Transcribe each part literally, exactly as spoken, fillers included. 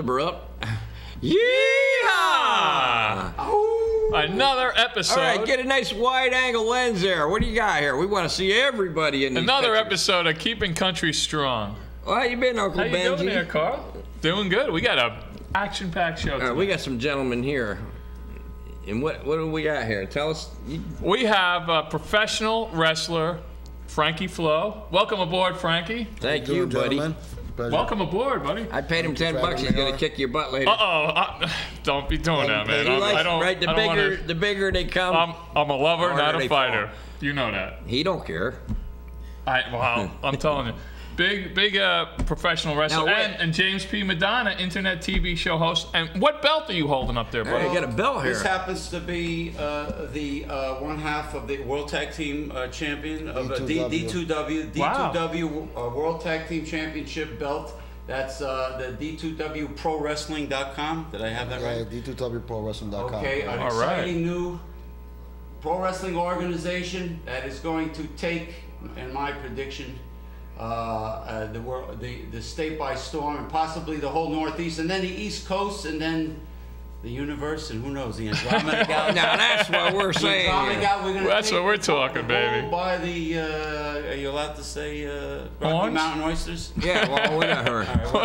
Zipper up. Yeehaw! Another episode. All right, get a nice wide-angle lens there. What do you got here? We want to see everybody in these Another pictures. episode of Keeping Country Strong. Well, how you been, Uncle How you Benji? doing there, Carl? Doing good. We got a action-packed show All today. right, we got some gentlemen here. And what what do we got here? Tell us. You, We have a professional wrestler, Frankie Flo. Welcome aboard, Frankie. thank How you, doing, buddy. gentlemen? Pleasure. Welcome aboard, buddy. I paid him ten for bucks. having He's me gonna on. kick your butt later. Uh-oh. Uh, don't be doing that, man. He I'm, likes, I don't, right? The I don't bigger, wanna, the bigger they come. I'm, I'm a lover, harder not a they fighter. fall. You know that. he don't care. I, wow, I'm telling you. Big, big uh, professional wrestler. Now, wait. and, and James P. Madonna, internet T V show host. And what belt are you holding up there, All right, buddy? I got a belt here. This happens to be uh, the uh, one half of the World Tag Team uh, Champion of uh, D- D2W, Wow. D2W uh, World Tag Team Championship belt. That's uh, the D two W Pro Wrestling dot com. Did I have that Yeah, right? D two W Pro Wrestling dot com. Okay, an All right. exciting new pro wrestling organization that is going to take, in my prediction, uh, uh, the world, the the state by storm, and possibly the whole Northeast, and then the East Coast, and then the universe, and who knows, the Andromeda Galaxy. Now that's what we're The saying. Andromeda here. Gal- we're gonna That's take what we're the- talking, the whole baby. By the, uh, are you allowed to say uh, Rocky Orange? Mountain oysters? Yeah, well, whatever.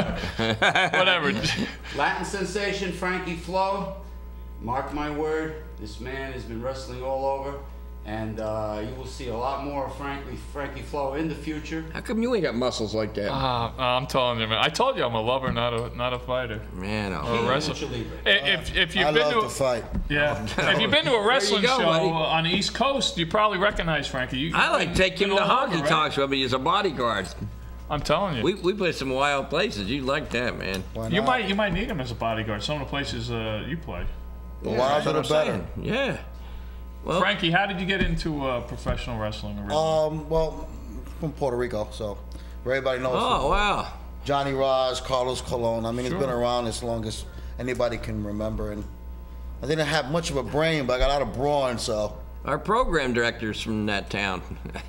Whatever. Latin sensation Frankie Flo. Mark my word, this man has been wrestling all over, and uh, you will see a lot more of Frankie Frankie Flo in the future. How come you ain't got muscles like that? Uh, I'm telling you, man. I told you I'm a lover, not a not a fighter. Man, Or oh. a wrestler. Lucha Libre. If, if you've I been love to to a, fight. yeah, if you've been to a wrestling go, show buddy. on the East Coast, you probably recognize Frankie. You, I like to take him been to all over, honky right? tonks with me as a bodyguard. I'm telling you. We we play some wild places. You like that, man? Why you not? might you might need him as a bodyguard. Some of the places uh, you play. The Yeah, wilder that's the what I'm better. saying. Yeah. Well, Frankie, how did you get into uh, professional wrestling originally? Um, well, from Puerto Rico, so everybody knows. oh wow. Johnny Ross, Carlos Colon. I mean, Sure. it's been around as long as anybody can remember. And I didn't have much of a brain, but I got a lot of brawn, so. Our program director's from that town.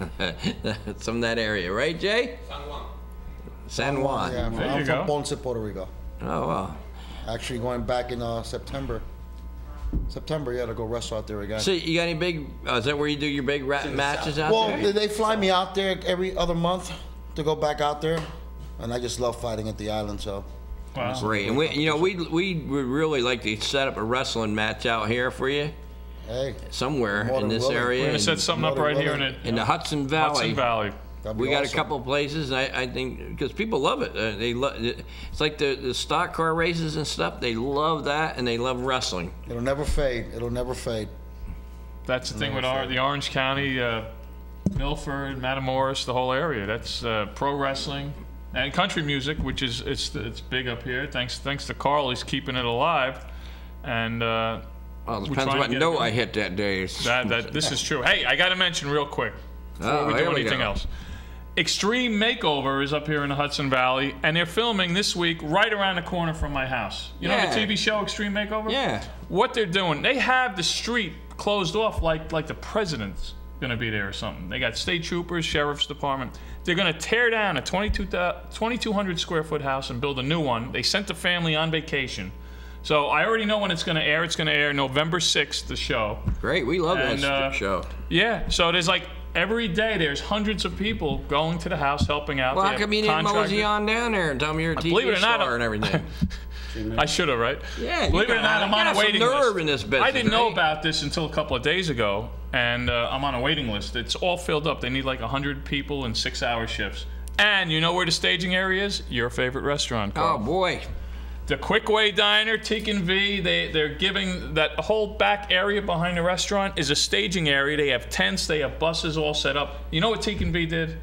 It's from that area, right, Jay? San Juan. San Juan. Yeah, There I'm you from go. Ponce, Puerto Rico. Oh wow. Actually, going back in uh, September. September, yeah, to go wrestle out there again. So you got any big? Uh, is that where you do your big rap matches out Well, there? they- they fly me out there every other month to go back out there, and I just love fighting at the island. So Wow. Great. And we, you know, we we would really like to set up a wrestling match out here for you hey, somewhere More in than this willing. We're area. gonna in- set something up Another right here in woman. it. in the Hudson Valley. Hudson Valley. that'd be We got awesome. a couple of places, and I, I think because people love it. Uh, they love. It's like the, the stock car races and stuff. They love that, and they love wrestling. It'll never fade. It'll never fade. That's the thing with our, the Orange County, uh, Milford, Matamoros, the whole area. That's uh, pro wrestling and country music, which is it's it's big up here. Thanks thanks to Carl, he's keeping it alive. And uh, Well, it we're depends trying to what get note it- I hit that day. That, that this is true. Hey, I got to mention real quick before Oh, we here do we anything go. else. Extreme Makeover is up here in the Hudson Valley, and they're filming this week right around the corner from my house. You know Yeah. the T V show Extreme Makeover? Yeah. What they're doing, they have the street closed off like like the president's gonna be there or something. They got state troopers, sheriff's department. They're gonna tear down a twenty-two hundred square foot house and build a new one. They sent the family on vacation. So I already know when it's gonna air. It's gonna air November sixth, the show. Great, we love And, that uh, show. Yeah, so there's like every day there's hundreds of people going to the house helping out. Well, They how have come you didn't mosey contractors. on down there and tell me you're a T V Believe it or not, star and everything? I should have, right? Yeah, you Believe it or got- not, I'm you on got a waiting some nerve list. in this business, I didn't know right? about this until a couple of days ago, and uh, I'm on a waiting list. It's all filled up. They need like one hundred people in six-hour shifts. And you know where the staging area is? Your favorite restaurant, Carl. Oh boy. The Quickway Diner, Teak and V, they, they're giving that whole back area behind the restaurant is a staging area. They have tents, they have buses all set up. You know what Teak and V did?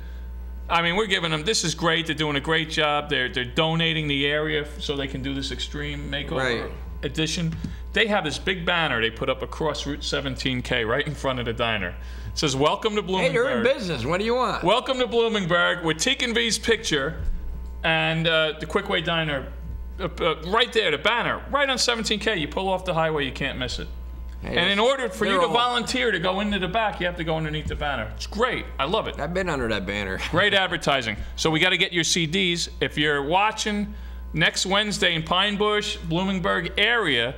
I mean, we're giving them, this is great. They're doing a great job. They're, they're donating the area f- so they can do this extreme makeover Right. edition. They have this big banner they put up across Route seventeen K right in front of the diner. It says, "Welcome to Bloomingburg." Hey, you're in business. What do you want? Welcome to Bloomingburg with Teak and V's picture and uh, the Quickway Diner uh, uh, right there, the banner, right on seventeen K. You pull off the highway, you can't miss it. Hey, And in order for you they're to all- volunteer to go into the back, you have to go underneath the banner. It's great. I love it. I've been under that banner. Great advertising. So we got to get your C Ds. If you're watching next Wednesday in Pine Bush, Bloomingburg area.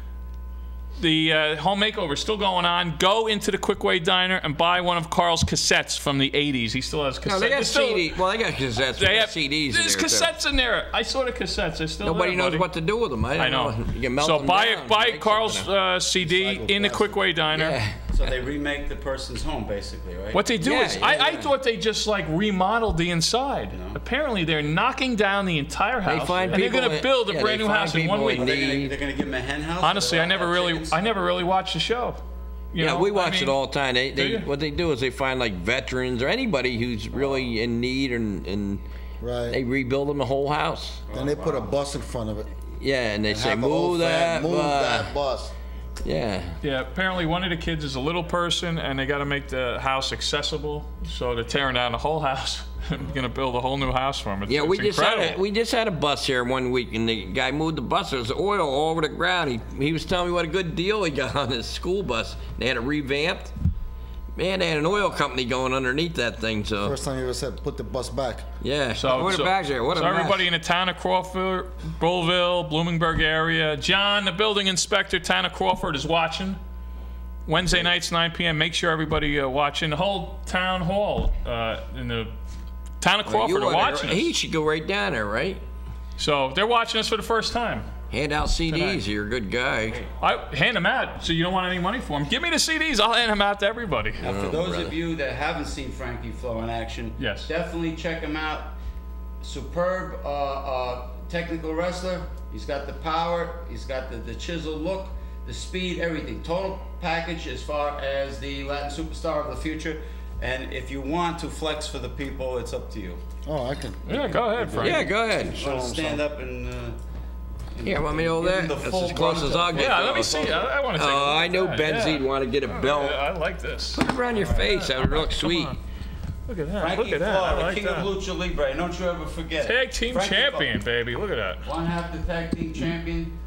The uh, home makeover is still going on. Go into the Quickway Diner and buy one of Carl's cassettes from the eighties. He still has cassettes. No, they got There's still- C D. Well, they got cassettes. They They got have C Ds. There's in there, cassettes too. in there. I saw the cassettes. They're still Nobody there, knows buddy. what to do with them. I, I don't know. You can melt So them buy down, buy make Carl's something out. uh, C D Recycled in the plastic. Quickway Diner. Yeah. So they remake the person's home, basically, right? What they do Yeah, is, yeah, I, I yeah. thought they just like remodeled the inside. Apparently, they're knocking down the entire house, find and they're people going to in- build a yeah, brand they new find house in one people week. in They're gonna, need. they're gonna give them a hen house? Honestly, Or I never have really, chickens? I never really watched the show. You Yeah, know, we I watch mean, it all the time. They, they, you? what they do is they find like veterans or anybody who's really in need, and, and Right. they rebuild them the whole house. Then they put a bus in front of it. Yeah, and they And say have a whole move fam- that, move uh, that bus. yeah. Yeah, apparently one of the kids is a little person, and they got to make the house accessible. So they're tearing down the whole house. Going to build a whole new house for him. It's, Yeah, we it's just had a, incredible. we just had a bus here one week, and the guy moved the bus. There was oil all over the ground. He he was telling me what a good deal he got on his school bus. They had it revamped. Man, they had an oil company going underneath that thing. So First time you ever said put the bus back. yeah, So, put it so, back there. What so a mess. everybody in the town of Crawford, Bullville, Bloomingburg area, John, the building inspector, town of Crawford, is watching. Wednesday nights, nine p m Make sure everybody uh, watching. The whole town hall uh, in the town of Crawford You are oughta- watching He us. should go right down there, right? So they're watching us for the first time. Hand out C Ds. Tonight. You're a good guy. I hand them out, so you don't want any money for them. Give me the C Ds. I'll hand them out to everybody. Now, for those brother. of you that haven't seen Frankie Flo in action, Yes. definitely check him out. Superb uh, uh, technical wrestler. He's got the power. He's got the, the chisel look, the speed, everything. Total package as far as the Latin superstar of the future. And if you want to flex for the people, it's up to you. Oh, I can. Yeah, go ahead, Frank. Yeah, go ahead. You want to stand up and. Uh, and- Here, want me to hold give him that? the That's full as close brunt as of- I'll get. Yeah, let me see. I, I want to take a Oh, look I at know that, Benzie yeah. want to get a belt. Yeah, I like this. Put it around your face. That would look sweet. on. Look at that. Frankie Look at Flo, that. I the like king that. of Lucha Libre. Don't you ever forget. Tag team Frankie Flo, champion, baby. Look at that. One half the tag team champion.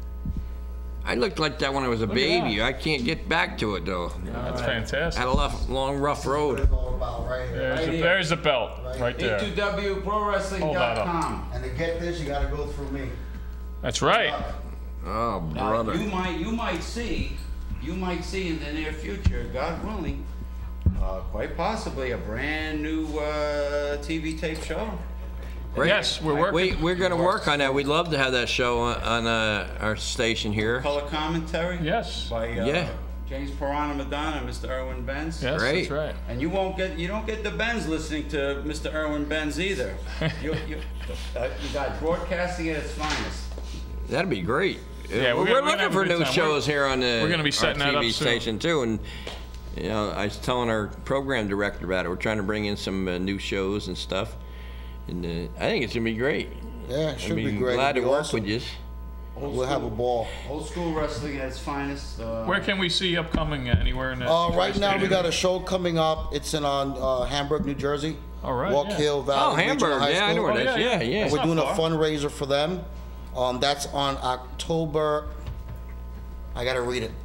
I looked like that when I was a at baby. I can't get back to it though. That's I fantastic. had a rough, long, rough What road. it's all about right here. There's, Right the, here. there's the belt, right A two there. W Pro Wrestling dot com. And to get this, you got to go through me. That's right. Oh, Now, brother. you might you might see you might see in the near future, God willing, uh, quite possibly a brand new uh, T V tape show. Right. Yes, we're working. We, we're going to work on that. We'd love to have that show on, on uh, our station here. Color commentary. Yes. By uh, Yeah. James Pirana Madonna and Mister Erwin Benz. Yes, Great. that's right. And you won't get you don't get the Benz listening to Mister Erwin Benz either. you, you, uh, you got broadcasting at its finest. That'd be great. Yeah, we're, we're gonna- we're looking gonna have for a good new time. shows here on the we're gonna be setting our that T V up soon. station too. And you know, I was telling our program director about it. We're trying to bring in some uh, new shows and stuff. And uh, I think it's gonna be great. Yeah, it should I'd be be great. glad to It'd be work awesome. with you. We'll have a ball. Old school wrestling at its finest. Uh, Where can we see upcoming uh, anywhere in the Uh, right now, we tri-state got a area? show coming up. It's in on uh, Hamburg, New Jersey. All right, Walk yeah. Hill Valley Oh, Regional Hamburg. High Yeah, I know School. where that is. Oh, yeah, Yeah, yeah. yeah. It's We're not doing a far. fundraiser for them. Um, that's on October. I gotta read it.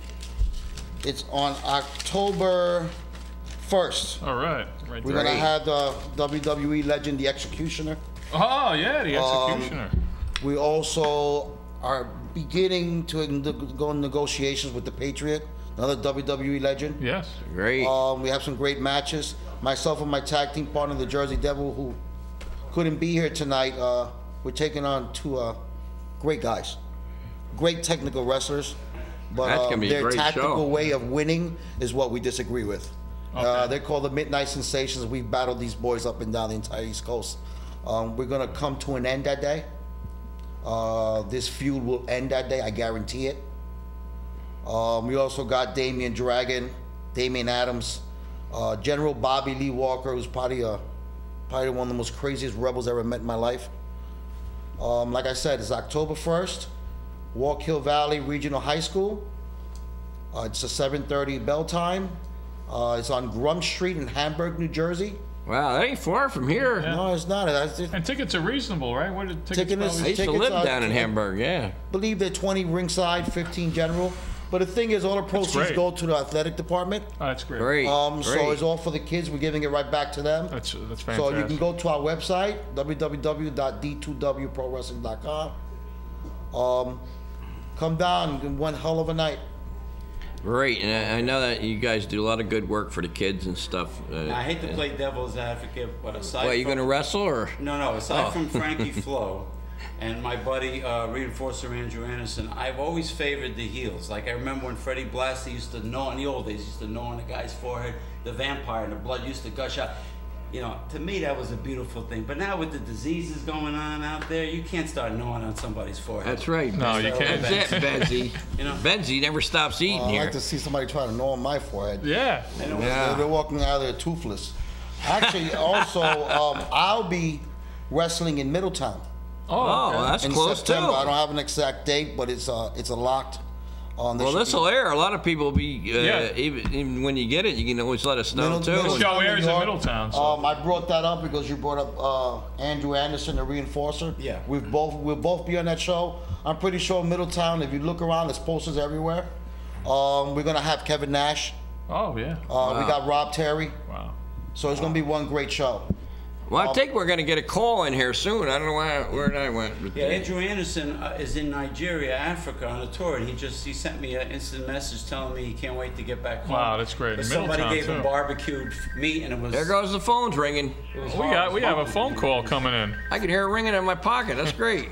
It's on October first. All right, right We're there. gonna have the W W E legend, the Executioner. Oh yeah, the Um, executioner. We also are beginning to neg- go in negotiations with the Patriot, another W W E legend. Yes. Great. Um, we have some great matches. Myself and my tag team partner, the Jersey Devil, who couldn't be here tonight, uh, we're taking on two uh, great guys, great technical wrestlers, but That's um, gonna be a their great tactical show. way of winning is what we disagree with. Uh, Okay. they're called the Midnight Sensations. We've battled these boys up and down the entire East Coast. Um, we're gonna come to an end that day. Uh, this feud will end that day, I guarantee it. Um, we also got Damian Dragon, Damian Adams, uh, General Bobby Lee Walker, who's probably, uh, probably one of the most craziest rebels I ever met in my life. Um, like I said, it's October first, Walk Hill Valley Regional High School. Uh, it's a seven thirty bell time. Uh, it's on Grum Street in Hamburg, New Jersey. Wow, that ain't far from here. No, it's not. I just And tickets are reasonable, right? What are tickets Ticket is- I probably? used to Tickets live are- down in Hamburg. Yeah. believe they're twenty ringside, fifteen general. But the thing is, all the proceeds great. go to the athletic department. Oh, that's great. Great. Um, great. so it's all for the kids. We're giving it right back to them. That's that's So fantastic. you can go to our website, w w w dot d two w pro wrestling dot com. Um, come down and one hell of a night. Great, and I, I know that you guys do a lot of good work for the kids and stuff. Uh, I hate to play devil's advocate, but aside What, you from, gonna wrestle or? No, no. Aside Oh. from Frankie Flo and my buddy uh, reinforcer Andrew Anderson, I've always favored the heels. Like I remember when Freddie Blassie used to gnaw in the old days, he used to gnaw on the guy's forehead, the vampire, and the blood used to gush out. You know, to me that was a beautiful thing. But now with the diseases going on out there, you can't start gnawing on somebody's forehead. That's right. No, you can't. That's it, Benzie. You know? Benzie never stops eating Uh, I here. like to see somebody try to gnaw on my forehead. Yeah. And it was- Yeah. They're walking out there toothless. Actually, also, um, I'll be wrestling in Middletown Oh, okay. that's in close September. I too. don't have an exact date, but it's uh, it's a locked. Um, there Well, should this be- will air. A lot of people will be, uh, Yeah. even, even when you get it, you can always let us know Middle- too. Middle- Show airs in New York. Middletown, so- Um, I brought that up because you brought up uh, Andrew Anderson, the reinforcer. Yeah. We've both we'll both be on that show. I'm pretty sure Middletown. If you look around, there's posters everywhere. Um, we're gonna have Kevin Nash. Oh yeah. Uh, We got Rob Terry. Wow. So it's gonna be one great show. Well, I think we're going to get a call in here soon. I don't know where, where that went. but- Yeah, Andrew Anderson uh, is in Nigeria, Africa, on a tour, and he just he sent me an instant message telling me he can't wait to get back home. Wow, that's great. But In somebody Middletown, gave him too. barbecued meat, and it was. There goes the phone's ringing. it was We hard. got we have a It was phone call hard. coming in. I can hear it ringing in my pocket. That's great.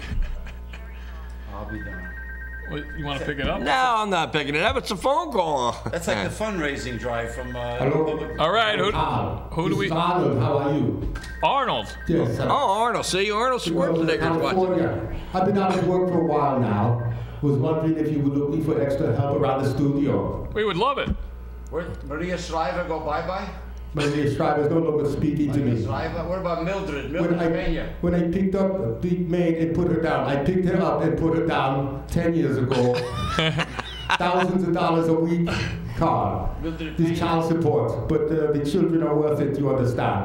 I'll be done. What, you want to pick it up? No, I'm not picking it up. It's a phone call. That's like the fundraising drive from. Uh, Hello? All right. Who, Ah, who do this we? is Arnold, how are you? Arnold. Yes, sir. Oh, Arnold. See, Arnold Well, Schwarzenegger's watching. California. I've been out of work for a while now. Was wondering if you were looking for extra help around the studio. We would love it. Where Maria Shriver go bye bye? But the Shriver's no longer speaking to me. Shriver. What about Mildred? When Mildred I, Pena. when I picked up a big maid and put her down, I picked her up and put her down ten years ago. Thousands of dollars a week car. Mildred This Pena. child support, but uh, the children are worth it, you understand.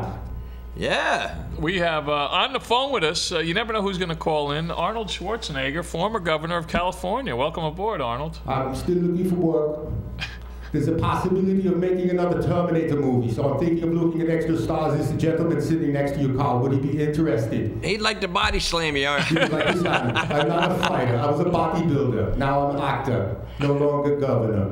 Yeah. We have uh, on the phone with us. Uh, you never know who's going to call in. Arnold Schwarzenegger, former governor of California. Welcome aboard, Arnold. I'm still looking for work. There's a possibility of making another Terminator movie, so I'm thinking of looking at extra stars. This gentleman sitting next to your car, would he be interested? He'd like to body slam you. aren't you? Like this, I'm, I'm not a fighter. I was a bodybuilder. Now I'm an actor, no longer governor.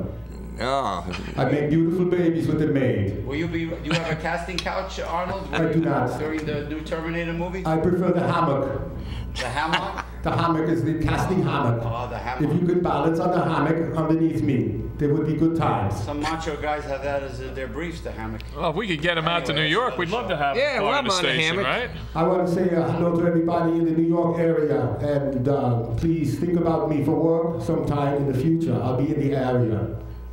Oh. I make beautiful babies with a maid. Will you be? Do you have a casting couch, Arnold? I do not. During the new Terminator movie. I prefer the hammock. The hammock. The hammock is the casting hammock. Oh, the If hammock. you could balance on the hammock underneath me, there would be good times. Some macho guys have that as their briefs. The hammock. Well, if we could get him out to New Anyway, York, we'd love to have Yeah, him well, part of the I'm on the station, hammock. right? I want to say uh, hello to everybody in the New York area, and uh, please think about me for work sometime in the future. I'll be in the area.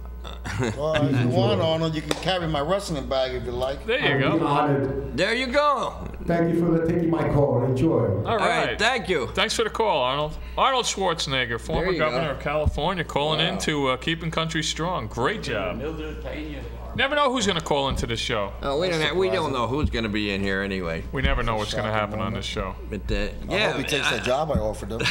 Well, if you want, Arnold, you can carry my wrestling bag if you like. There you I'll be go. honored. There you go. Thank you for taking my call. Enjoy. All All right. right. Thank you. Thanks for the call, Arnold. Arnold Schwarzenegger, former you governor go. of California, calling in to uh, keeping country strong. Great job. Mildred Pena. Never know who's going to call into the show. Oh, we don't. Have, we don't know who's going to be in here anyway. We never know what's going to happen on this show. But uh, I yeah, hope he takes I, that job I offered him.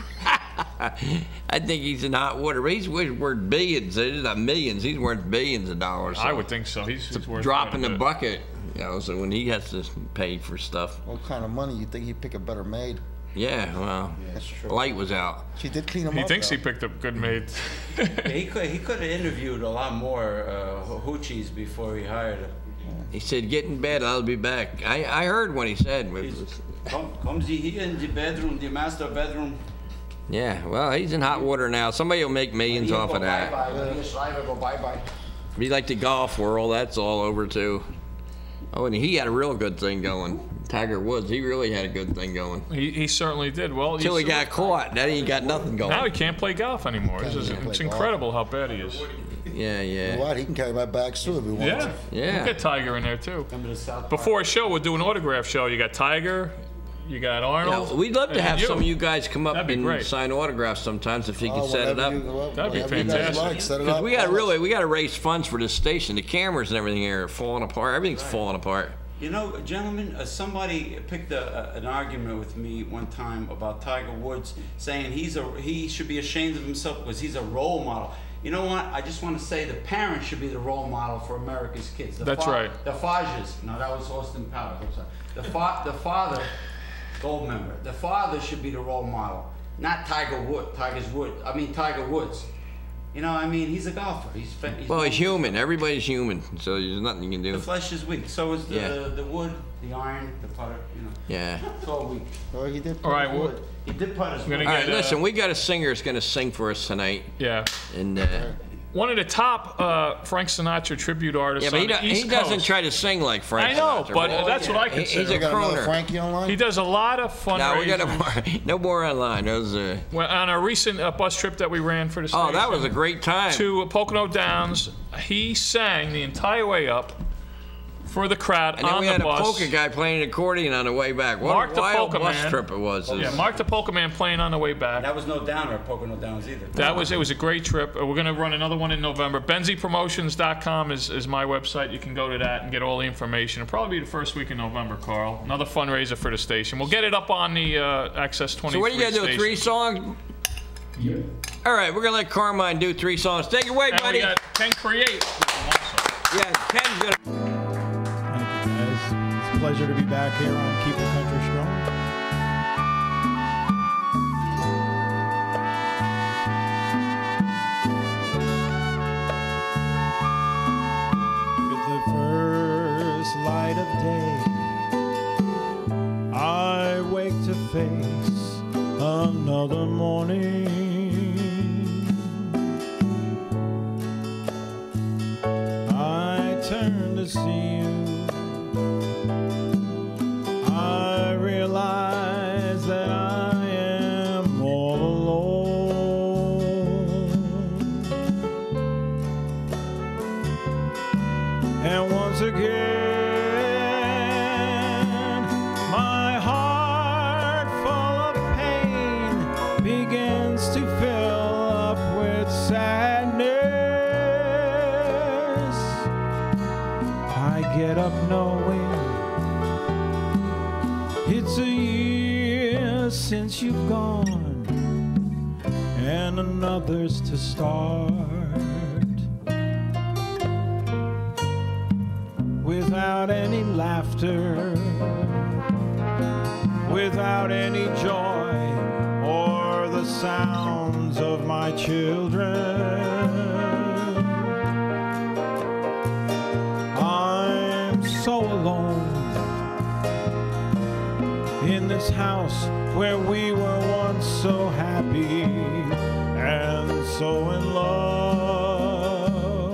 I think he's in hot water. But he's worth billions. He's not millions. He's worth billions of dollars. So I would think so. He's, he's worth drop quite in a the bit. bucket. You know, so when he has to pay for stuff. What kind of money you think he'd pick a better maid? Yeah, well, That's true. light was out. She did clean him He up. thinks though. he picked up good maids. Yeah, he could he could have interviewed a lot more uh, hoochies before he hired her. He said, "Get in bed. I'll be back." I, I heard what he said. It He's- was- Come, comes he here in the bedroom, the master bedroom. yeah, well, he's in hot water now. Somebody will make millions off of that. Bye bye. Maria Shriver go bye bye. Be like the golf world. That's all over too. Oh, and he had a real good thing going. Tiger Woods, he really had a good thing going. he, he certainly did. Well, Until he he's- got caught. Then he got nothing going. now he can't play golf anymore. It's, just, Can't play it's golf. incredible how bad he is. Yeah, You yeah. know what? He can carry my bags too if he wants. Yeah. Yeah. We'll get Tiger in there too. Come to the South Park. Before a show, we'll do an autograph show. You got Tiger, you got Yeah, Arnold. we'd love to and have some of you guys come up That'd be and great. sign autographs sometimes if you can Oh, set it whatever up. you- well, That'd be whatever you guys fantastic. like, set it Because up. we got to Call us. really, we got to raise funds for this station. The cameras and everything here are falling apart. Everything's falling apart. You know, gentlemen, uh, somebody picked a, a, an argument with me one time about Tiger Woods, saying he's a he should be ashamed of himself because he's a role model. You know what? I just want to say the parents should be the role model for America's kids. The That's fa- right. The Fajas. No, that was Austin Powers. I'm sorry. The fa- the father, gold member. The father should be the role model, not Tiger Woods. Tiger's Wood. I mean Tiger Woods. You know, I mean, he's a golfer. He's, he's Well, he's human. Everybody's human, so there's nothing you can do. The flesh is weak. So is the Yeah. the wood, the iron, the putter. You know. Yeah. It's all weak. Oh, he did. All right, well, He did putt his We're wood. gonna All right, get, uh, listen, we got a singer that's going to sing for us tonight. yeah. And, uh, One of the top uh, Frank Sinatra tribute artists yeah, but he, on the do, he East doesn't Coast. try to sing like Frank I know, Sinatra, but Oh, that's yeah. what I He- consider. he's a You got another croner. Frankie online? He does a lot of fundraising. No, we got no more, no more online. Those, uh, Well, on a recent uh, bus trip that we ran for the station oh, that was a great time. to Pocono Downs, he sang the entire way up for the crowd And then on we the had a bus. polka guy playing an accordion on the way back. What Mark a the wild polka bus man. trip it was. Yeah, Mark the Polka Man playing on the way back. That was no downer at Pocono Downs either. That was it. Was a great trip. Uh, We're going to run another one in November. Benzie Promotions dot com is, is my website. You can go to that and get all the information. It'll probably be the first week in November, Carl. Another fundraiser for the station. We'll get it up on the uh, Access twenty-three So what are you going to do, station. three songs? Yeah. All right, we're going to let Carmine do three songs. Take it away, And buddy. we got Ken Create. Yeah, Ken's going to... Thank you, guys. It's a pleasure to be back here on Keep the Country Strong. With the first light of day, I wake to face another morning. I turn to see you. I realize that I am all alone. And once again, my heart full of pain begins to fill up with sadness. I get up knowing it's a year since you've gone, and another's to start. Without any laughter, without any joy, or the sounds of my children. I'm so alone in this house where we were once so happy and so in love.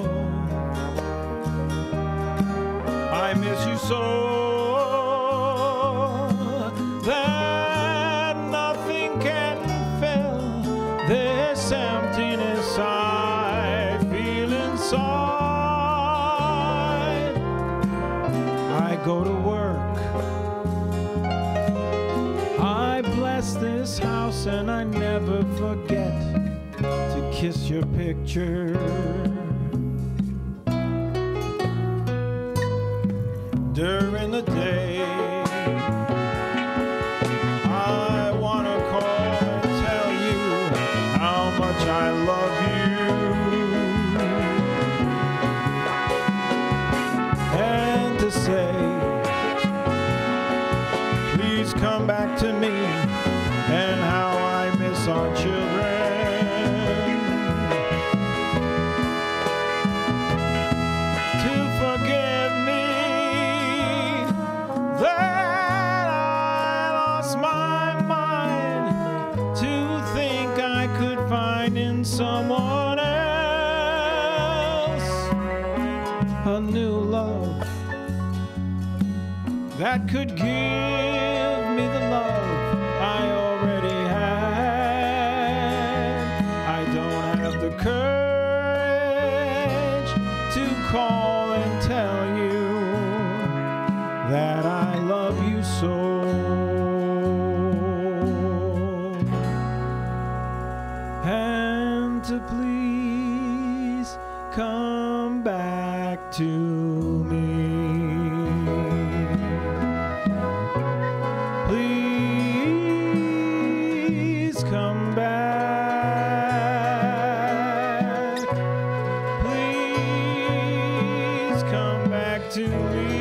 I miss you so that nothing can fill this emptiness I feel inside. I go to work, I bless this house, and I never forget to kiss your picture. During the day, I want to call and tell you how much I love you, and to say, please come back to me, and how I miss our children. To forgive me that I lost my mind, to think I could find in someone else a new love that could give me the love I already had. I don't have the courage to call and tell you that I love you so. And to please come back to me. Please come back to me.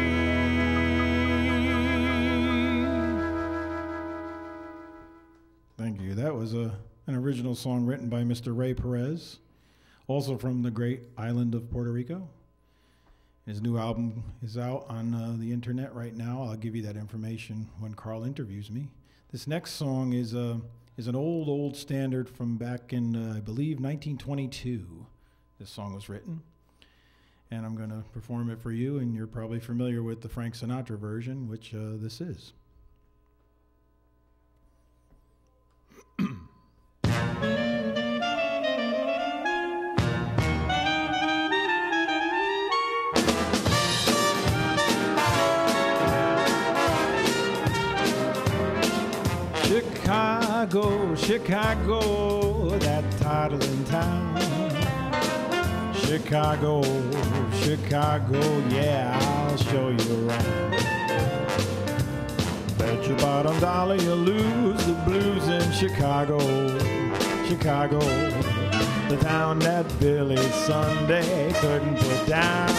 Thank you. That was a, an original song written by Mister Ray Perez, also from the great island of Puerto Rico. His new album is out on uh, the internet right now. I'll give you that information when Carl interviews me. This next song is uh, is an old, old standard from back in, uh, I believe, nineteen twenty-two. This song was written. And I'm going to perform it for you, and you're probably familiar with the Frank Sinatra version, which uh, this is. Chicago, Chicago, that toddling town. Chicago, Chicago, yeah, I'll show you around. Bet your bottom dollar you'll lose the blues in Chicago, Chicago, the town that Billy Sunday couldn't put down.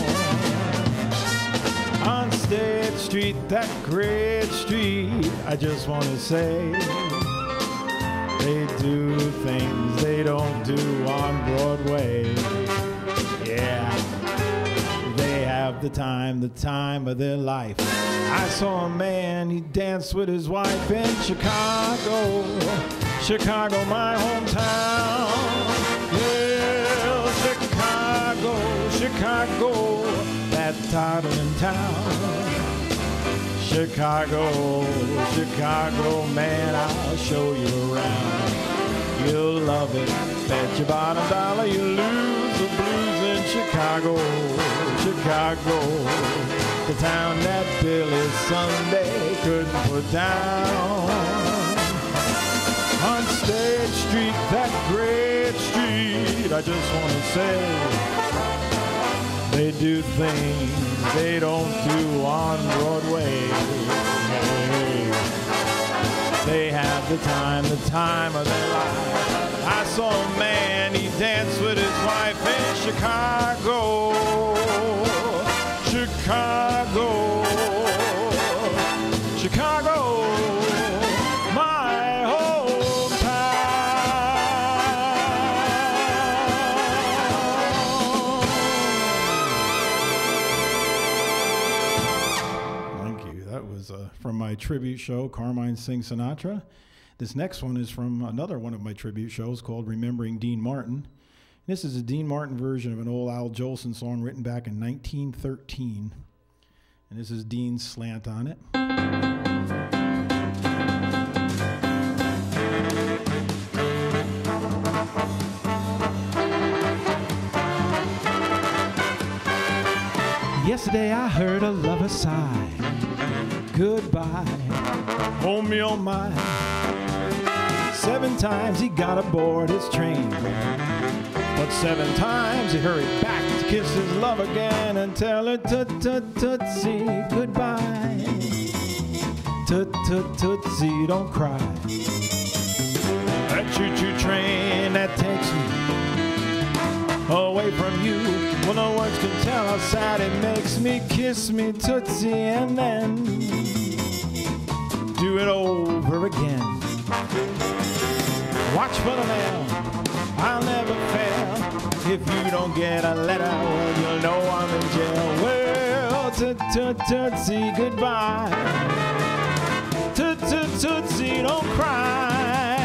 On State Street, that great street, I just want to say, they do things they don't do on Broadway. Yeah, they have the time, the time of their life. I saw a man, he danced with his wife in Chicago, Chicago, my hometown. Well, Chicago, Chicago, that toddling town. Chicago, Chicago, man, I'll show you around. You'll love it, bet your bottom dollar you lose the blues in Chicago, Chicago, the town that Billy Sunday couldn't put down. On State Street, that great street, I just want to say, they do things they don't do on Broadway. They have the time, the time of their life. I saw a man, he danced with his wife in Chicago, Chicago, Chicago, my hometown. Thank you. That was uh, from my tribute show, Carmine Sings Sinatra. This next one is from another one of my tribute shows called Remembering Dean Martin. This is a Dean Martin version of an old Al Jolson song written back in nineteen thirteen. And this is Dean's slant on it. Yesterday I heard a lover sigh. Goodbye, hold me on my. Seven times he got aboard his train, but seven times he hurried back to kiss his love again and tell her tut-tut-tootsie goodbye. Tut-tut-tootsie, don't cry. That choo-choo train that takes me away from you, well, no words can tell how sad it makes me. Kiss me, tootsie, and then do it over again. Watch for the mail, I'll never fail. If you don't get a letter, well, you'll know I'm in jail. Well, toot-toot-tootsie, goodbye. Toot-toot-tootsie, don't cry.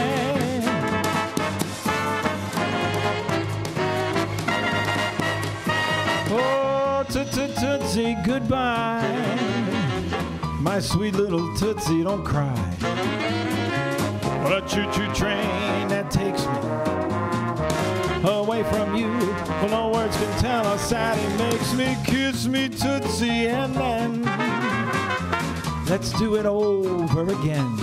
Oh, toot-toot-tootsie, goodbye. My sweet little tootsie, don't cry. What a choo-choo train that takes me away from you. Well, no words can tell how sad it makes me. Kiss me, tootsie, and then let's do it over again.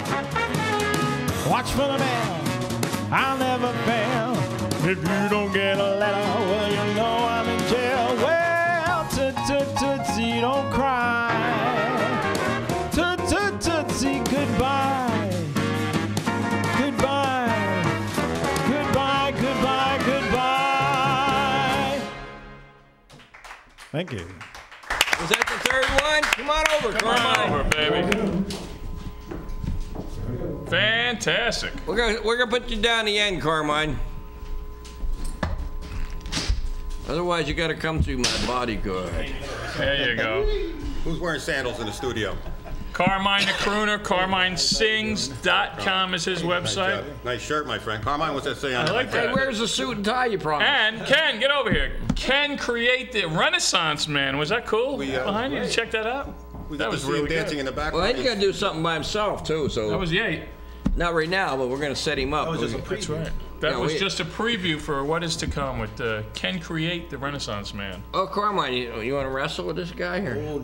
Watch for the mail, I'll never fail. If you don't get a letter, well, you know I'm in jail. Well, toot-toot-tootsie, don't cry. Toot-toot-tootsie, goodbye. Goodbye, goodbye, goodbye, goodbye. Thank you. Was that the third one? Come on over, Come on Carmine. over, baby. Fantastic. We're gonna we're gonna put you down the end, Carmine. Otherwise, you gotta come through my bodyguard. There you go. Who's wearing sandals in the studio? Carmine the Crooner, Carmine Sings dot com is his website. Nice shirt, my friend. Carmine, what's that say on I it? like Hey, that. where's the suit and tie you promised? And Ken, get over here. Ken create the Renaissance Man. Was that cool? We, uh, Behind you, check that out. We That got was to see really him dancing good. in the Well, background. he's gonna do something by himself too. So That was yay. not right now, but we're gonna set him up. was just a We- That's right. That Yeah, was we- just a preview for what is to come with uh, Ken Create the Renaissance Man. Oh, Carmine, you, you want to wrestle with this guy here? Oh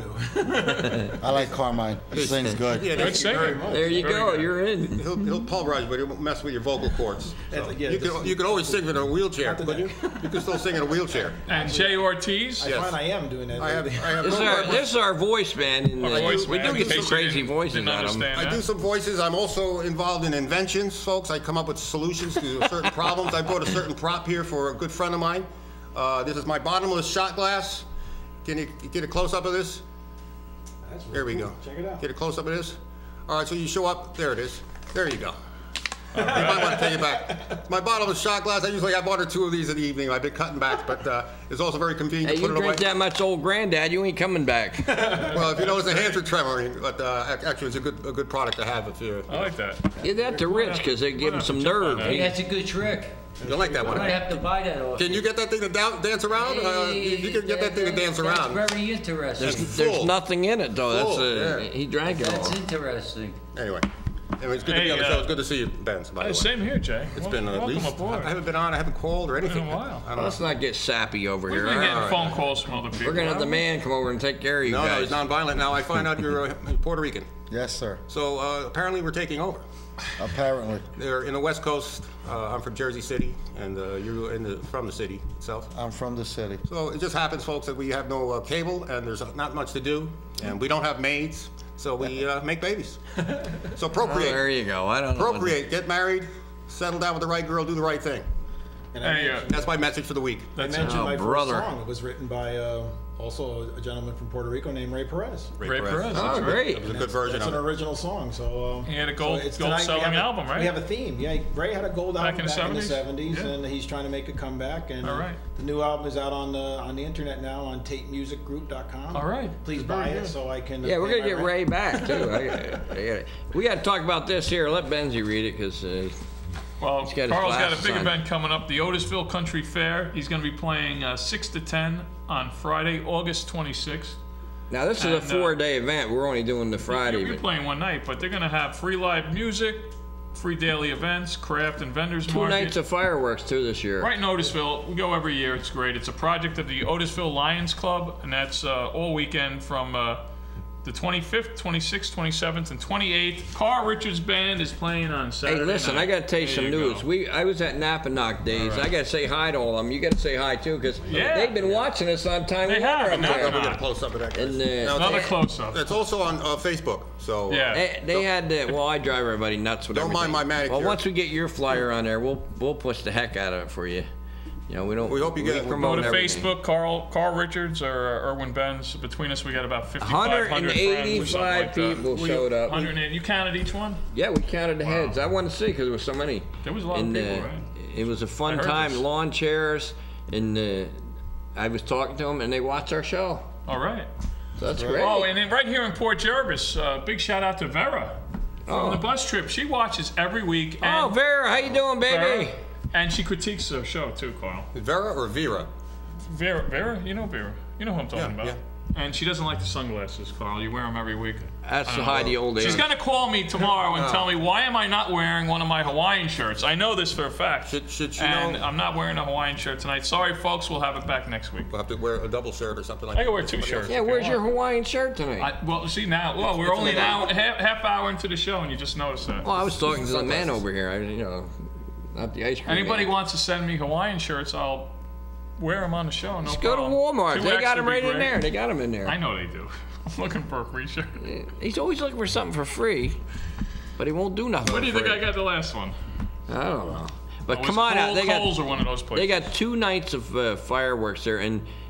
no. I like Carmine. He sings good. Yeah, Good thank you very singer. much. There you Very go. good. You're in. He'll, he'll pulverize, but he won't mess with your vocal cords. So yeah, you, this- can, you can always sing in a wheelchair, couldn't you? You can still sing in a wheelchair. And Jay Ortiz. I Yes. find I am doing that. I have, I have This is no our problem. this is our voice man. And, Our uh, voice we man, do in get some case you crazy didn't- voices didn't out of him. understand I that. do some voices. I'm also involved in inventions, folks. I come up with solutions to certain problems. I brought a certain prop here for a good friend of mine. Uh, this is my bottomless shot glass. Can you get a close up of this? That's There we cool. go. Check it out. Get a close up of this. All right, so you show up. There it is. There you go. You might want to take it back. My bottomless shot glass. I usually have one or two of these in the evening. I've been cutting back, but uh, it's also very convenient Hey, to you put it away. drink that much old granddad, you ain't coming back. Well, if you notice a hands are tremoring, but uh, ac- actually it's a good a good product to have if you I like that. Give that to Rich, because they give him some nerve. Hey, He- That's a good trick. you like that I one. might have to buy that off. Can you get that thing to down, dance around? Uh, you you can get that thing to dance around. That's very interesting. It's There's full. nothing in it, though. That's Full, uh, yeah. He drank it That's all. interesting. Anyway, anyway, it's good to Hey, be on the uh, show. It's good to see you, Ben. By the Hey, way, same here, Jay. it's Wel- been at welcome least. aboard. I haven't been on. I haven't called or anything. Been a while. I don't know. Let's not get sappy over We've here. been all getting right? phone calls from other people. We're gonna have the man come over and take care of you No, no, guys. he's nonviolent now. I find out you're uh, Puerto Rican. Yes, sir. So uh, apparently we're taking over. Apparently. They're in the West Coast. Uh, I'm from Jersey City, and uh, you're in the, from the city itself. I'm from the city. So it just happens, folks, that we have no uh, cable, and there's not much to do, and we don't have maids, so we uh, make babies. So Oh, procreate, there you go. I don't know. procreate, get married, settle down with the right girl, do the right thing. And I Hey, uh, mentioned, That's my message for the week. I that's mentioned Oh, my brother. first song. It was written by uh, also a gentleman from Puerto Rico named Ray Perez. Ray Perez. Oh, that's right. great. It was a good version It's of an it. original song, so. Um, He had a gold- so it's gold tonight we selling have a- album, right? We have a theme. Yeah, Ray had a gold Back album in the back in the seventies? seventies, Yeah. and he's trying to make a comeback. And All right. the new album is out on the on the internet now on tape music group dot com. All right. Please Very buy good. it so I can. uh, Yeah, we're pay gonna my get rent. Ray back too. I, I, I, we got to talk about this here. Let Benzie read it, because uh, Well, got his Carl's got a glasses big on. event coming up, the Otisville Country Fair. He's going to be playing uh, six to ten on Friday, August twenty-sixth. now this is And, a uh, four-day event. We're only doing the Friday. You're but playing one night, but they're going to have free live music, free daily events, craft and vendors Two market. nights of fireworks too this year. Right in Otisville. We go every year. It's great. It's a project of the Otisville Lions Club, and that's uh, all weekend from uh, the twenty-fifth, twenty-sixth, twenty-seventh, and twenty-eighth. Carl Richards Band is playing on Saturday Hey, listen, night. I got to tell you There some you news. go. We I was at Napanock days. I got to say hi to all of them. You got to say hi too, because Yeah. they've been watching us on Time They Warner have, up and there. they're We'll get a not. close up of that. guys. And, uh, Now, Another it's- close-up. It's also on uh, Facebook, so Yeah. They, they had uh, well, I drive everybody nuts with Don't mind everything. my manicure. Well, once we get your flyer on there, we'll we'll push the heck out of it for you. You know, we don't. We hope you get it. Go promote to everything. Facebook, Carl Carl Richards or uh, Erwin Benz. Between us, we got about fifty-five hundred friends or something one hundred eighty-five like that. people showed up. one hundred eighty. You counted each one? Yeah, we counted the heads. I wanted to see because there was so many. There was a lot of And, people, uh, right? It was a I fun heard time. this. Lawn chairs, and uh, I was talking to them, and they watched our show. All right. So that's great. Oh, and then right here in Port Jervis, uh, big shout out to Vera from Oh. the bus trip. She watches every week. And, Oh, Vera, how you doing, baby? Vera, and she critiques the show too, Carl. Vera or Vera? Vera, Vera, you know Vera. You know who I'm talking Yeah, about. yeah. And she doesn't like the sunglasses, Carl. You wear them every week. That's I to don't hide know. the old age. She's gonna call me tomorrow and tell me why am I not wearing one of my Hawaiian shirts. I know this for a fact. Should- should she and know? I'm not wearing a Hawaiian shirt tonight. Sorry, folks. We'll have it back next week. We'll have to wear a double shirt or something like I that. can wear two shirts. Yeah, if you where's your want. Hawaiian shirt tonight? I, well, see now. Well, we're only now half, half hour into the show, and you just noticed that. well, I was talking to the man over here. I, you know, not the ice cream. Anybody man. wants to send me Hawaiian shirts, I'll wear them on the show. No Just go to problem. Walmart. two They X got them would be right in great. there. They got them in there. I know they do. I'm looking for a free shirt. He's always looking for something for free, but he won't do nothing. What do you for think free. I got the last one? I don't know. But It was come on out. Cole- They got Kohl's or one of those places. they got two nights of uh, fireworks there, and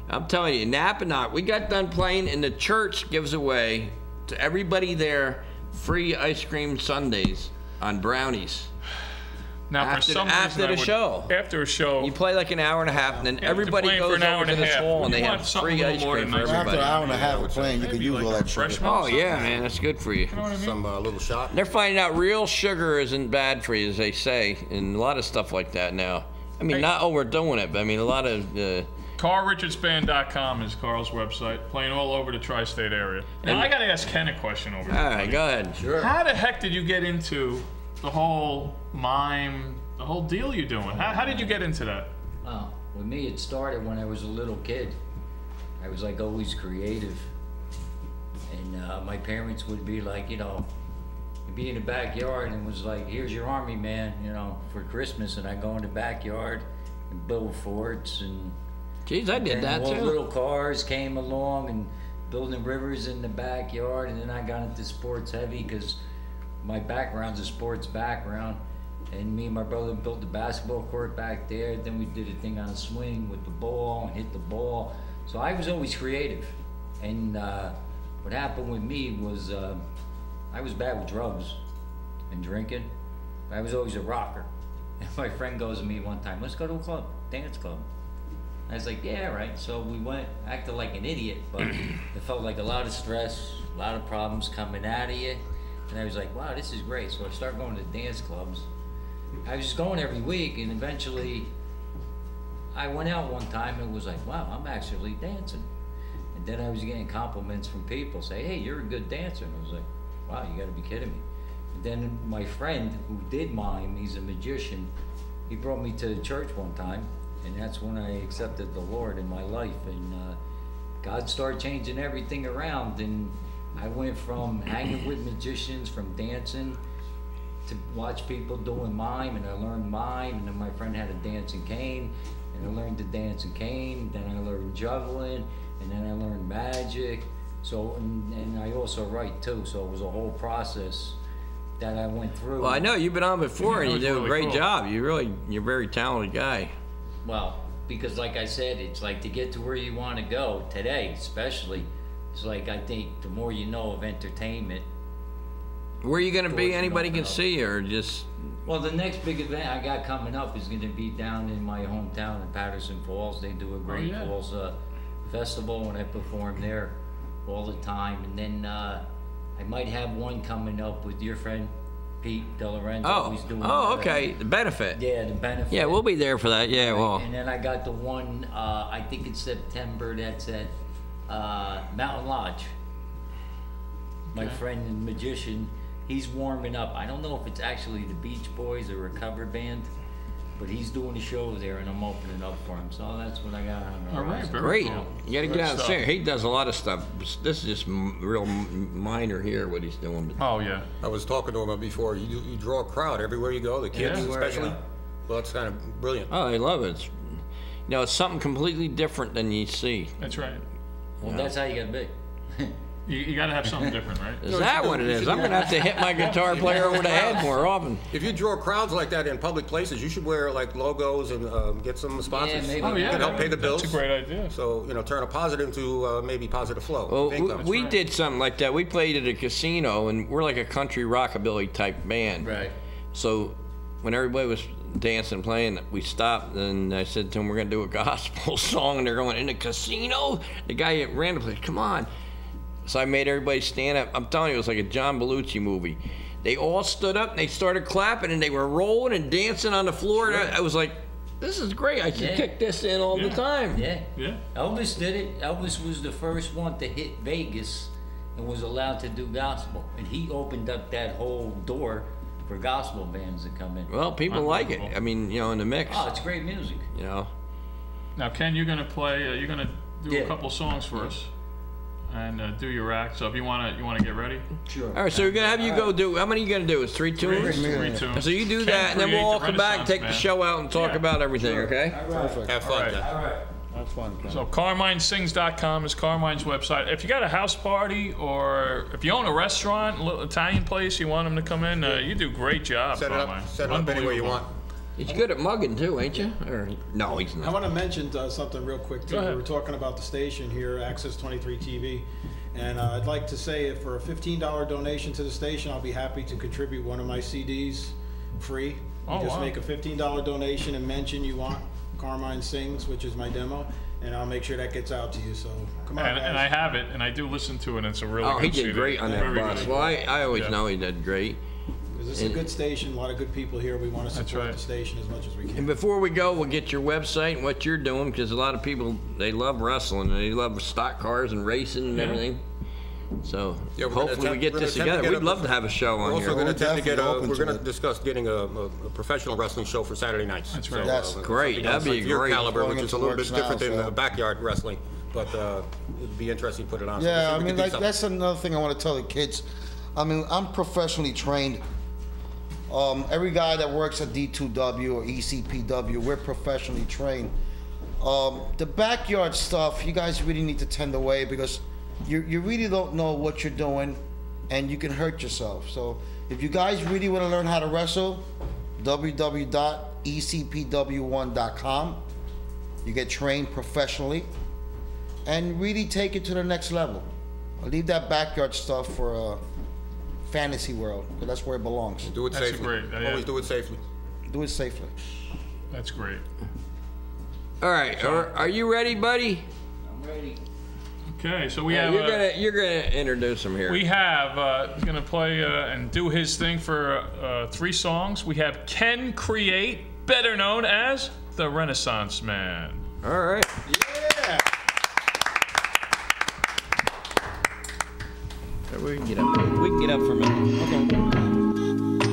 I'm telling you, Napanock, we got done playing, and the church gives away to everybody there free ice cream sundaes on brownies. Now, for After- some after reason, I the would- show. After a show, You play like an hour and a half, and then Yeah, everybody they're playing goes for an hour over to and a this half. hall, and You they want have something free a little ice more cream than for ice After everybody. an hour and a half of playing, you could maybe use like all a that sugar. freshman. Oh yeah, man, that's good for you. You know what I mean? Some uh, little shot. They're finding out real sugar isn't bad for you, as they say, and a lot of stuff like that now. I mean, Hey. not overdoing it, but I mean, a lot of. Uh, Carl Richards Band dot com is Carl's website, playing all over the tri-state area. Now, And- I got to ask Ken a question over all here. right, go ahead. Sure. How the heck did you get into the whole mime, the whole deal you're doing? How, how did you get into that? Oh, with me, it started when I was a little kid. I was like always creative. And uh, my parents would be like, you know, you'd be in the backyard and was like, here's your army man, you know, for Christmas. And I go in the backyard and build forts and Jeez, I did and that all too. little cars came along and building rivers in the backyard. And then I got into sports heavy because my background's a sports background. And me and my brother built the basketball court back there. Then we did a thing on a swing with the ball and hit the ball. So I was always creative. And uh, what happened with me was uh, I was bad with drugs and drinking. I was always a rocker. And my friend goes to me one time, let's go to a club, dance club. I was like, yeah, right. So we went, acted like an idiot, but it felt like a lot of stress, a lot of problems coming out of you. And I was like, wow, this is great. So I started going to dance clubs. I was just going every week, and eventually I went out one time and was like, wow, I'm actually dancing. And then I was getting compliments from people, say, hey, you're a good dancer. And I was like, wow, you gotta be kidding me. And then my friend who did mime, he's a magician, he brought me to church one time, and that's when I accepted the Lord in my life. And uh, God started changing everything around, and I went from hanging with magicians, from dancing, to watch people doing mime, and I learned mime, and then my friend had a dancing cane, and I learned to dance and cane, then I learned juggling, and then I learned magic. So, and, and I also write too, so it was a whole process that I went through. Well, I know you've been on before, and That you was do a really great cool. job. You really, you're a very talented guy. Well, because like I said, it's like to get to where you want to go today, especially, it's like I think the more you know of entertainment. Where are you gonna Doors be? can Anybody open can up. see you, or just? Well, the next big event I got coming up is going to be down in my hometown in Patterson Falls. They do a Great yeah. Falls uh, festival, and I perform there all the time. And then uh, I might have one coming up with your friend Pete DeLorenzo. Oh, He's doing oh, uh, okay. The benefit. Yeah, the benefit. Yeah, we'll be there for that. Yeah, well. And then I got the one, uh, I think it's September, that's at uh, Mountain Lodge. My friend and magician, he's warming up. I don't know if it's actually the Beach Boys or a cover band, but he's doing a show there, and I'm opening up for him. So that's what I got on the All right, horizon. very Great. cool. You gotta Good get out and stuff. see. He does a lot of stuff. This is just m- real m- minor here, what he's doing. But Oh, yeah. I was talking to him before. You, do- you draw a crowd everywhere you go, the kids Yeah. Everywhere I especially. go. Well, that's kind of brilliant. Oh, I love it. It's, you know, it's something completely different than you see. That's right. Well, that's how you gotta be. You, you got to have something different, right? Is No, that you what it should- you is? should I'm do- gonna have to hit my guitar player over the head more often. If you draw crowds like that in public places, you should wear like logos and um, get some sponsors. maybe. Oh, yeah. Can help pay the bills. That's a great idea. So, you know, turn a positive to uh, maybe positive flow Well, of income. we, we right. did something like that. We played at a casino, and we're like a country rockabilly type band. Right. So when everybody was dancing and playing, we stopped, and I said to them, we're going to do a gospel song, and they're going, in a casino? The guy ran to play, come on. So I made everybody stand up. I'm telling you, it was like a John Belushi movie. They all stood up, and they started clapping, and they were rolling and dancing on the floor. And I, I was like, this is great. I should Yeah. kick this in all the Yeah. time. Yeah. Yeah. Elvis did it. Elvis was the first one to hit Vegas and was allowed to do gospel. And he opened up that whole door for gospel bands to come in. Well, people like it. Unbelievable. I mean, you know, in the mix, Oh, it's great music. you know. Now, Ken, you're going to play, uh, you're going to do Yeah. a couple songs for us and uh, do your act. So if you want to you want to get ready, Sure. All right, so we're gonna have you go do. How many are you gonna do? It's three tunes. three tunes. So you do Ken that, and then we'll create all the come back, Renaissance take the Man. show out, and talk Yeah. about everything. Okay? Have fun, right. Jeff. Have fun, Ken. So Carmine Sings dot com is Carmine's website. If you got a house party or if you own a restaurant, a little Italian place, you want them to come in, uh, you do a great job, Set it Carmine. up, set it up anywhere you Unbelievable. want. He's good at mugging too, ain't you? Or no, he's I not. want to mention uh, something real quick too. Go ahead. We were talking about the station here, Access twenty-three T V, and uh, I'd like to say that for a fifteen dollar donation to the station, I'll be happy to contribute one of my C Ds free. You Oh, just wow. make a fifteen dollar donation and mention you want Carmine Sings, which is my demo, and I'll make sure that gets out to you. So come on, And, guys. and I have it, and I do listen to it, and it's a really Oh, good he did C D. great on that Very bus. good. Well, I, I always Yeah. know he did great. 'Cause this is a good station, a lot of good people here. We want to That's support right. the station as much as we And can. before we go, we'll get your website and what you're doing, because a lot of people, they love wrestling and they love stock cars and racing and Yeah. everything. So Yeah, we're gonna hopefully we attempt- get we're this gonna attempt together. to get We'd a- love to have a show We're on also here. going to We're attempt to get definitely a, open we're to going to it. discuss getting a, a, a professional wrestling show for Saturday nights. That's So, right. That's uh, great. something That'd else be like your great. caliber, Going which is a into little bit works now, different than so- uh, backyard wrestling, but uh, it'd be interesting to put it on. So Yeah, see if I we mean, can do like something. that's another thing I want to tell the kids. I mean, I'm professionally trained. Um, every guy that works at D two W or E C P W, we're professionally trained. Um, the backyard stuff, you guys really need to tend away because you you really don't know what you're doing, and you can hurt yourself. So if you guys really want to learn how to wrestle, w w w dot e c p w one dot com. You get trained professionally, and really take it to the next level. I'll leave that backyard stuff for a fantasy world, because that's where it belongs. Do it That's a safely. great- uh, yeah. Always do it safely. Do it safely. That's great. All right, are, are you ready, buddy? I'm ready. Okay, so we Yeah, have you're uh, gonna you're gonna introduce him here. we have uh, he's gonna play uh, and do his thing for uh, three songs. We have Ken Create, better known as the Renaissance Man. All right. Yeah. We can get up. We can get up for a minute. Okay.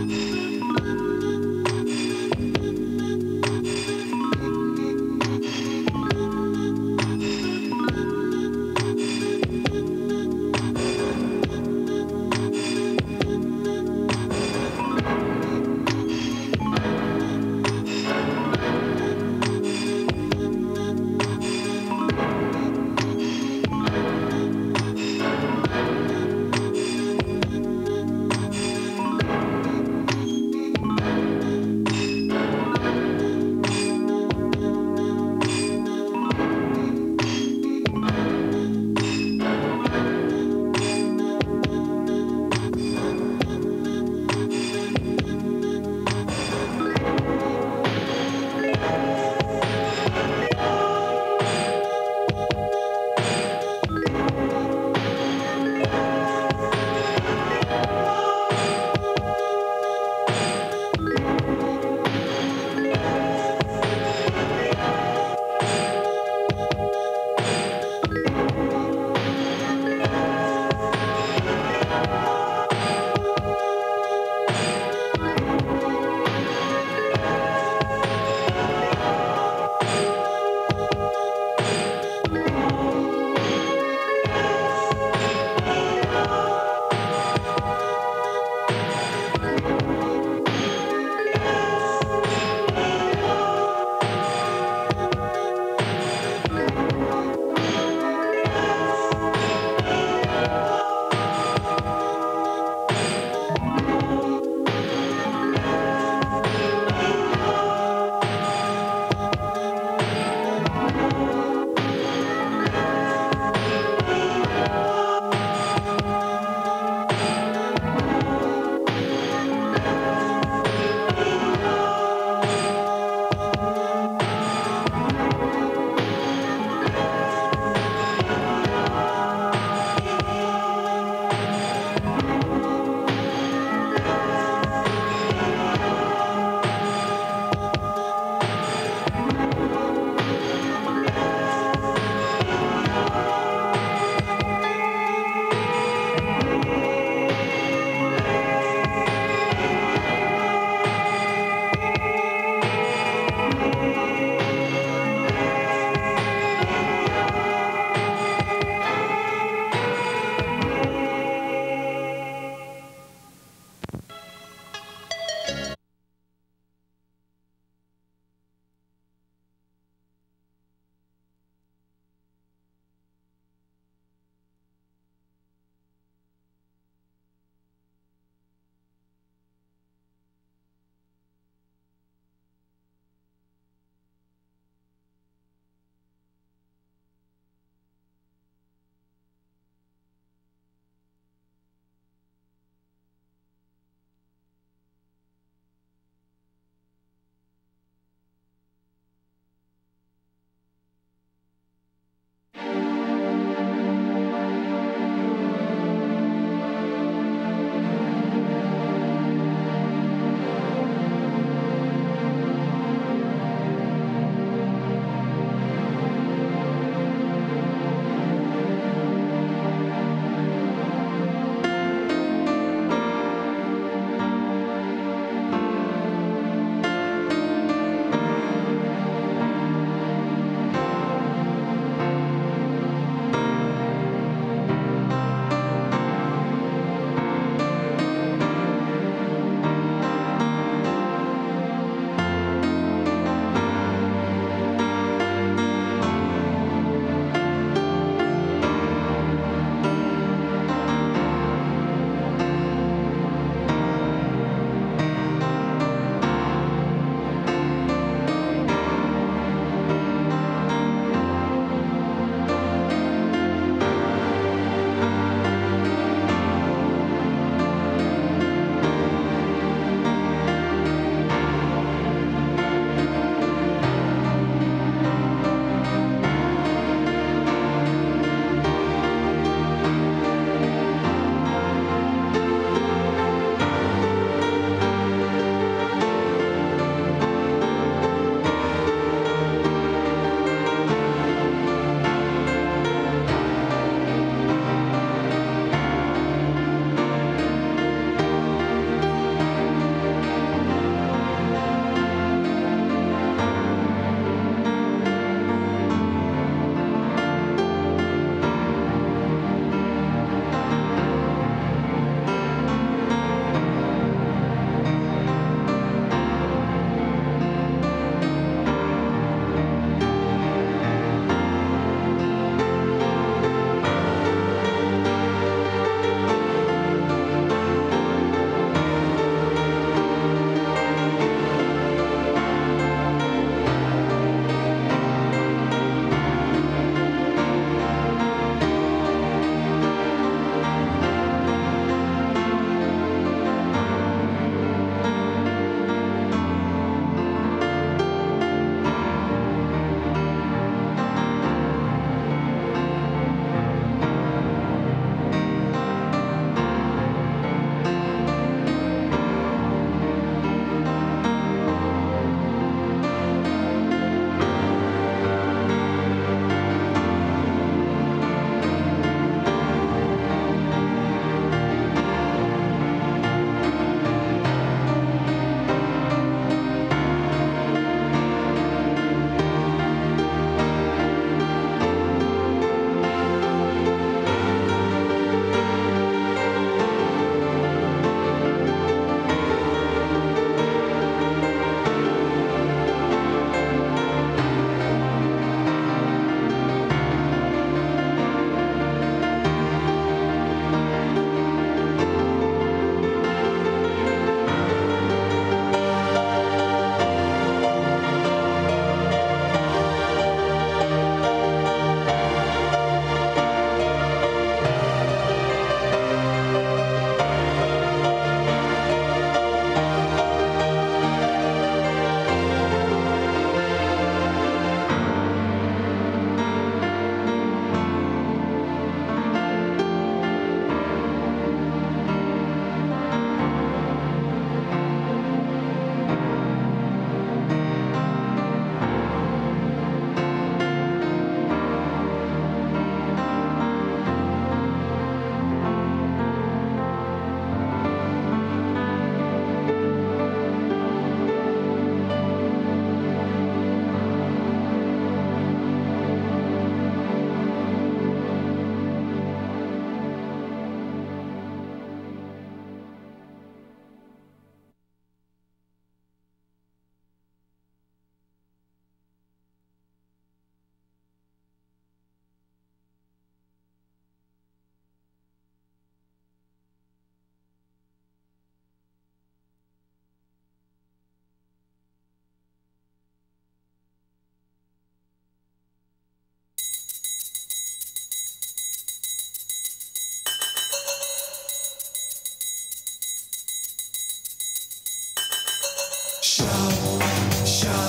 Shout, shout.